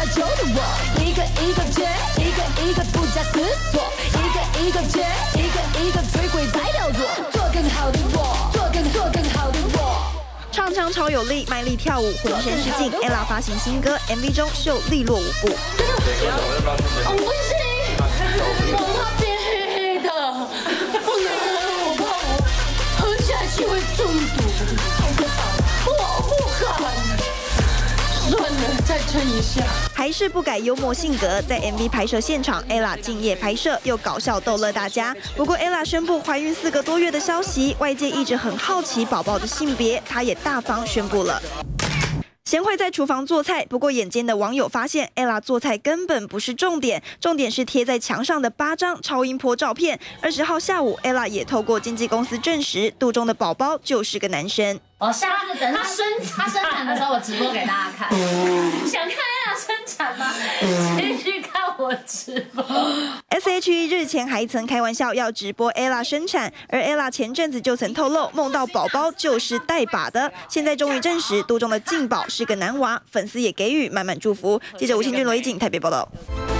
下酒的我，一个一个接，一个一个不假思索，一个一个接，一个一个追鬼在雕琢，做更好的我，做更好的我。 唱腔超有力，卖力跳舞，浑身是劲。ella 发行新歌 ，MV 中秀利落舞步。 我不行，我怕变黑的，不能，我怕我喝下去会中毒，我不敢。算了，再撑一下。 还是不改幽默性格，在 MV 拍摄现场 ，ella 敬业拍摄，又搞笑逗乐大家。不过 ella 宣布怀孕4个多月的消息，外界一直很好奇宝宝的性别，她也大方宣布了。 贤惠在厨房做菜，不过眼尖的网友发现 ，ella 做菜根本不是重点，重点是贴在墙上的8张超音波照片。20号下午 ，ella 也透过经纪公司证实，肚中的宝宝就是个男生。 下次等他生产的时候，我直播给大家看。想看ella生产吗？继续看我直播。 S.H.E 日前还曾开玩笑要直播 ella 生产，而 ella 前阵子就曾透露，梦到宝宝就是带把的。现在终于证实，肚中的静宝是个男娃，粉丝也给予满满祝福。记者吴清君、罗一景台北报道。